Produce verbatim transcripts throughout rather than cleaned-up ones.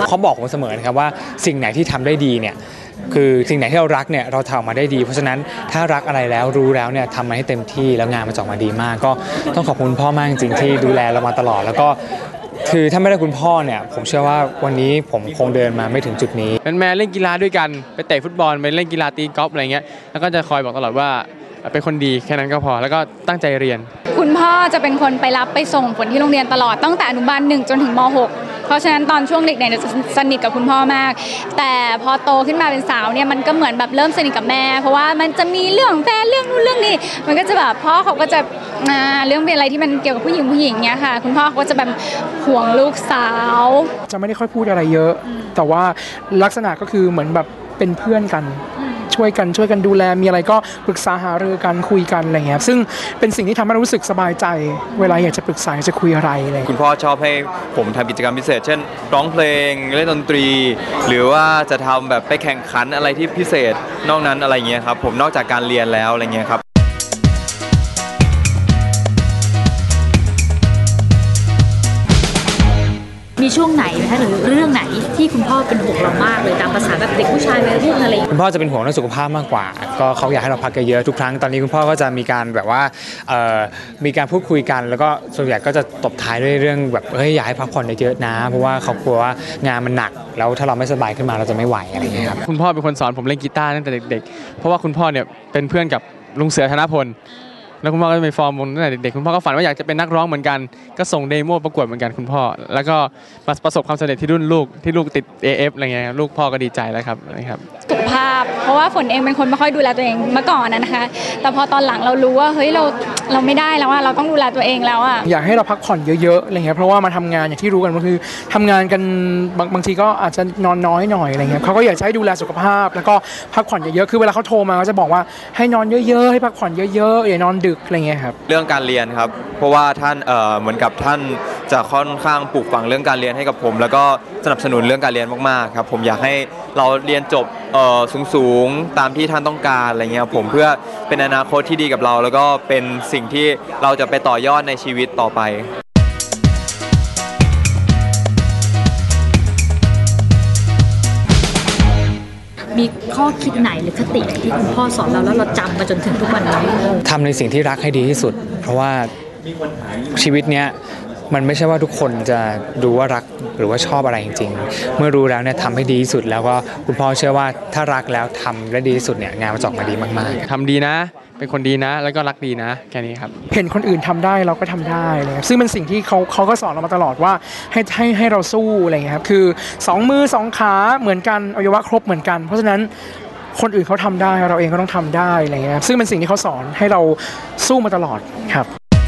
เขาบอกผมเสมอนะครับว่าสิ่งไหนที่ทำได้ดีเนี่ยคือสิ่งไหนที่เรารักเนี่ยเราทำออกมาได้ดีเพราะฉะนั้นถ้ารักอะไรแล้วรู้แล้วเนี่ยทำมาให้เต็มที่แล้วงานมันออกมาดีมากก็ต้องขอบคุณพ่อมากจริงๆที่ดูแลเรามาตลอดแล้วก็คือถ้าไม่ได้คุณพ่อเนี่ยผมเชื่อว่าวันนี้ผมคงเดินมาไม่ถึงจุดนี้เป็นแม่เล่นกีฬาด้วยกันไปเตะฟุตบอลไปเล่นกีฬาตีกอล์ฟอะไรเงี้ยแล้วก็จะคอยบอกตลอดว่าเป็นคนดีแค่นั้นก็พอแล้วก็ตั้งใจเรียนคุณพ่อจะเป็นคนไปรับไปส่งฝนที่โรงเรียนตลอดตั้งแต่อนุบาลหนึ่งจนถึงม หกเพราะฉะนั้นตอนช่วงเด็กเนี่ยจะสนิทกับคุณพ่อมากแต่พอโตขึ้นมาเป็นสาวเนี่ยมันก็เหมือนแบบเริ่มสนิทกับแม่เพราะว่ามันจะมีเรื่องแฟนเรื่องนู้นเรื่องนี้มันก็จะแบบพ่อเขาก็จะเรื่องเป็นอะไรที่มันเกี่ยวกับผู้หญิงผู้หญิงเนี่ยค่ะคุณพ่อเขาก็จะแบบห่วงลูกสาวจะไม่ได้ค่อยพูดอะไรเยอะแต่ว่าลักษณะก็คือเหมือนแบบเป็นเพื่อนกันช่วยกันช่วยกันดูแลมีอะไรก็ปรึกษาหารือกันคุยกันอะไรเงี้ยซึ่งเป็นสิ่งที่ทำให้เรารู้สึกสบายใจเวลาอยากจะปรึกษาจะคุยอะไรอะไรคุณพ่อชอบให้ผมทำกิจกรรมพิเศษเช่นร้องเพลงเล่นดนตรีหรือว่าจะทำแบบไปแข่งขันอะไรที่พิเศษนอกนั้นอะไรเงี้ยครับผมนอกจากการเรียนแล้วอะไรเงี้ยครับมีช่วงไหนไหมคะหรือเรื่องไหนที่คุณพ่อเป็นห่วงเรามากเลยตามภาษาแบบเด็กผู้ชายวัยรุ่นอะไรคุณพ่อจะเป็นห่วงเรื่องสุขภาพมากกว่าก็เขาอยากให้เราพักเยอะทุกครั้งตอนนี้คุณพ่อก็จะมีการแบบว่ามีการพูดคุยกันแล้วก็ส่วนใหญ่ก็จะตบท้ายด้วยเรื่องแบบเฮ้ยอยากให้พักผ่อนเยอะๆนะเพราะว่าเขากลัวว่างานมันหนักแล้วถ้าเราไม่สบายขึ้นมาเราจะไม่ไหวอะไรอย่างเงี้ยครับคุณพ่อเป็นคนสอนผมเล่นกีตาร์ตั้งแต่เด็กๆเพราะว่าคุณพ่อเนี่ยเป็นเพื่อนกับลุงเสือธนพลแล้วคุณพ่อก็ไปฟอร์มวงตั้งแต่เด็กๆคุณพ่อก็ฝันว่าอยากจะเป็นนักร้องเหมือนกันก็ส่งเดโมประกวดเหมือนกันคุณพ่อแล้วก็ประสบความสำเร็จที่รุ่นลูกที่ลูกติด เอ เอฟ อะไรเงี้ยลูกพ่อก็ดีใจแล้วครับนะครับสุขภาพเพราะว่าฝนเองเป็นคนไม่ค่อยดูแลตัวเองเมื่อก่อนนะคะแต่พอตอนหลังเรารู้ว่าเฮ้ยเราเราไม่ได้แล้วว่าเราต้องดูแลตัวเองแล้วอ่ะอยากให้เราพักผ่อนเยอะๆอะไรเงี้ยเพราะว่ามาทำงานอย่างที่รู้กันก็คือทำงานกันบางบางทีก็อาจจะนอนน้อยหน่อยอะไรเงี้ยเขาก็อยากให้ดูแลสุขภาพแล้วก็พักผ่อนเยอะๆคือเวลาเขาโทรมาก็จะบอกว่าให้นอนเยอะๆให้พักผ่อนเยอะๆอย่านอนดึกอะไรเงี้ยครับเรื่องการเรียนครับเพราะว่าท่านเอ่อเหมือนกับท่านจะค่อนข้างปลูกฝังเรื่องการเรียนให้กับผมแล้วก็สนับสนุนเรื่องการเรียนมากๆครับผมอยากให้เราเรียนจบเอ่อสูงๆตามที่ท่านต้องการอะไรเงี้ยผมเพื่อเป็นอนาคตที่ดีกับเราแล้วก็เป็นสิ่งที่เราจะไปต่อยอดในชีวิตต่อไปมีข้อคิดไหนหรือคติที่คุณพ่อสอนเราแล้วเราจำมาจนถึงทุกวันนี้ทำในสิ่งที่รักให้ดีที่สุดเพราะว่าชีวิตเนี้ยมันไม่ใช่ว่าทุกคนจะดูว่ารักหรือว่าชอบอะไรจริงๆเมื่อรู้แล้วเนี่ยทำให้ดีที่สุดแล้วก็คุณพ่อเชื่อว่าถ้ารักแล้วทำได้ดีที่สุดเนี่ยงานมันจะออกมาดีมากๆทำดีนะเป็นคนดีนะแล้วก็รักดีนะแค่นี้ครับเห็นคนอื่นทำได้เราก็ทำได้เลยซึ่งเป็นสิ่งที่เขาเขาก็สอนเรามาตลอดว่าให้ให้ให้เราสู้อะไรอย่างเงี้ยครับคือสองมือสองขาเหมือนกันอวัยวะครบเหมือนกันเพราะฉะนั้นคนอื่นเขาทำได้เราเองก็ต้องทำได้อะไรเงี้ยซึ่งเป็นสิ่งที่เขาสอนให้เราสู้มาตลอดครับ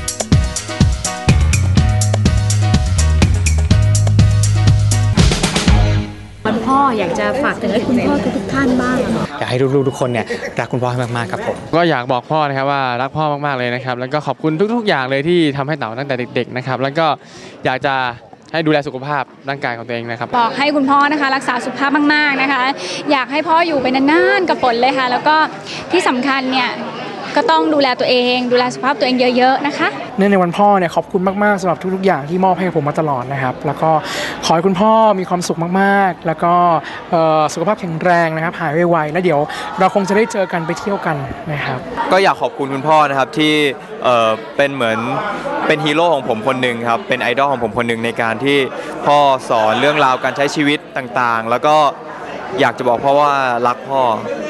คุณพ่ออยากจะฝากถึงให้คุณพ่อทุกท่านบ้างอยากให้ลูกๆทุกคนเนี่ยรักคุณพ่อมากๆครับผมก็อยากบอกพ่อนะครับว่ารักพ่อมากๆเลยนะครับแล้วก็ขอบคุณทุกๆอย่างเลยที่ทำให้เต๋าตั้งแต่เด็กๆนะครับแล้วก็อยากจะให้ดูแลสุขภาพร่างกายของตัวเองนะครับบอกให้คุณพ่อนะคะรักษาสุขภาพมากๆนะคะอยากให้พ่ออยู่ไปนานๆกับฝนเลยค่ะแล้วก็ที่สำคัญเนี่ยก็ต้องดูแลตัวเองดูแลสุขภาพตัวเองเยอะๆนะคะเนื่องในวันพ่อเนี่ยขอบคุณมากๆสำหรับทุกๆอย่างที่มอบให้ผมมาตลอดนะครับแล้วก็ขอให้คุณพ่อมีความสุขมากๆแล้วก็สุขภาพแข็งแรงนะครับหายไวๆแล้วเดี๋ยวเราคงจะได้เจอกันไปเที่ยวกันนะครับก็อยากขอบคุณคุณพ่อนะครับที่เอ่อเป็นเหมือนเป็นฮีโร่ของผมคนหนึ่งครับเป็นไอดอลของผมคนหนึ่งในการที่พ่อสอนเรื่องราวการใช้ชีวิตต่างๆแล้วก็อยากจะบอกพ่อว่ารักพ่อ